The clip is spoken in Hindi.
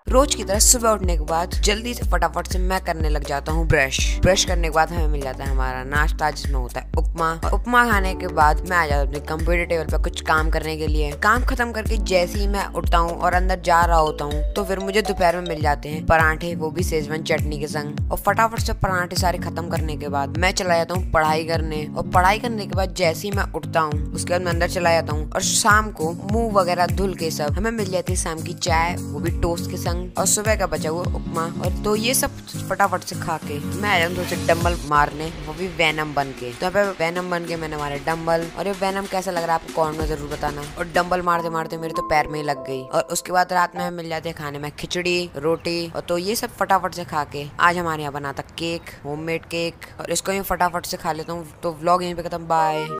रोज की तरह सुबह उठने के बाद जल्दी से फटाफट से मैं करने लग जाता हूँ ब्रश करने के बाद हमें मिल जाता है हमारा नाश्ता, जिसमें होता है उपमा। और उपमा खाने के बाद मैं आ जाता हूँ अपने कंप्यूटर टेबल पे कुछ काम करने के लिए। काम खत्म करके जैसे ही मैं उठता हूँ और अंदर जा रहा होता हूँ तो फिर मुझे दोपहर में मिल जाते हैं पराठे, वो भी सेजवान चटनी के संग। और फटाफट से पराठे सारे खत्म करने के बाद मैं चला जाता हूँ पढ़ाई करने। और पढ़ाई करने के बाद जैसे ही मैं उठता हूँ उसके बाद मैं अंदर चला जाता हूँ और शाम को मुंह वगैरह धुल के सब हमें मिल जाती है शाम की चाय, वो भी टोस्ट के संग, और सुबह का बचा हुआ उपमा। और तो ये सब फटाफट से खा के मैं आ जाऊँ तो डम्बल मारने, वो भी वैनम बन के। तो यहाँ पे वैनम बन के मैंने मारे डम्बल। और ये वैनम कैसा लग रहा है आपको कमेंट में जरूर बताना। और डम्बल मारते मारते मेरे तो पैर में ही लग गई। और उसके बाद रात में मिल जाते हैं खाने में खिचड़ी, रोटी। और तो ये सब फटाफट से खा के आज हमारे यहाँ बना था केक, होममेड केक, और इसको ही फटाफट से खा लेता हूँ। तो व्लॉग यहीं पे खत्म, बाय।